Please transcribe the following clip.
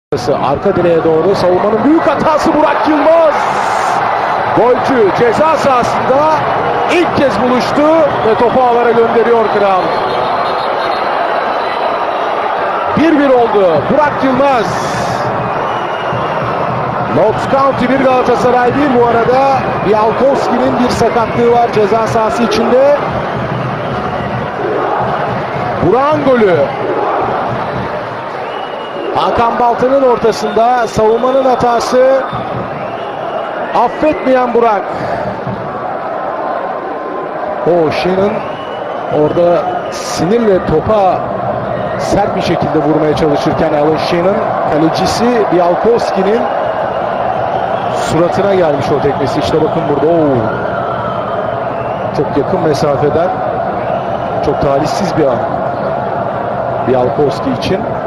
Arka direğe doğru savunmanın büyük hatası Burak Yılmaz. Golcü ceza sahasında ilk kez buluştu ve topu ağlara gönderiyor Kral. 1-1 oldu. Burak Yılmaz. Notts County bir Galatasaray değil bu arada. Bialkowski'nin bir sakatlığı var ceza sahası içinde. Burak'ın golü. Hakan Baltan'ın ortasında savunmanın hatası, affetmeyen Burak. Shannon orada sinirle topa sert bir şekilde vurmaya çalışırken Alan Shannon kalecisi Bialkowski'nin suratına gelmiş o tekmesi. İşte bakın burada. Çok yakın mesafeden çok talihsiz bir an Bialkowski için.